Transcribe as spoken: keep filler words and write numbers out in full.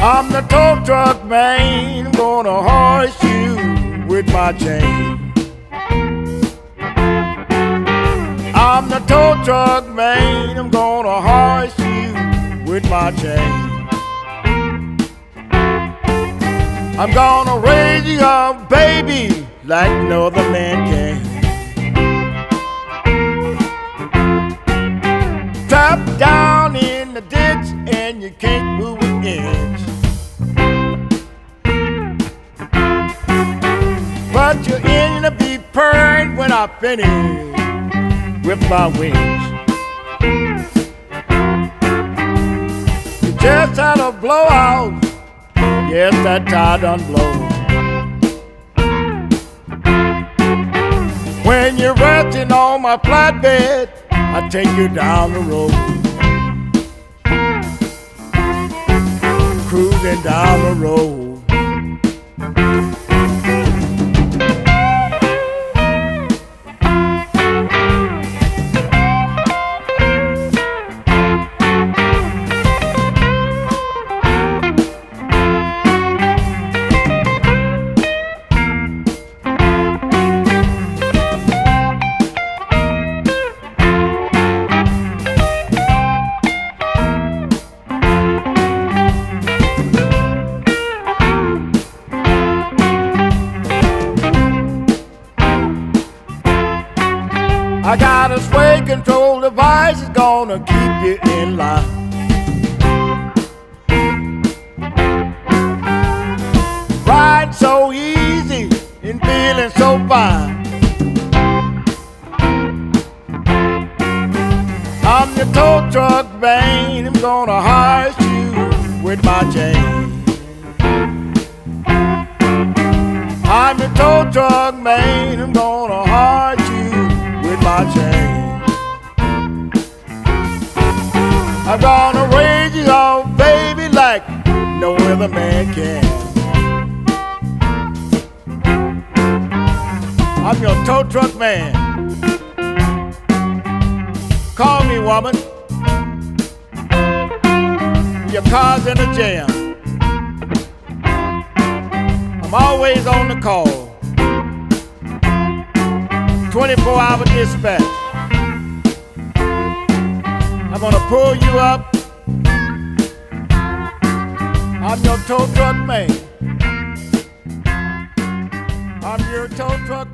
I'm the tow truck man, I'm gonna hoist you with my chain. I'm the tow truck man, I'm gonna hoist you with my chain. I'm gonna raise you up, baby, like no other man can. Trapped down in the ditch and you can't move an inch. But your engine will be purring when I finish with my wings. You just had a blowout, yes, that tire done blow. When you're resting on my flatbed, I take you down the road. Cruising down the road. I got a sway control device that's gonna keep you in line. Riding so easy and feeling so fine. I'm the tow truck man, I'm gonna hoist you with my chain. I'm the tow truck man, I'm gonna hoist you with my chain. I'm gonna raise you up, baby, like no other man can. I'm your tow truck man. Call me, woman. Your car's in a jam. I'm always on the call. twenty-four hour dispatch. I'm gonna pull you up. I'm your tow truck man. I'm your tow truck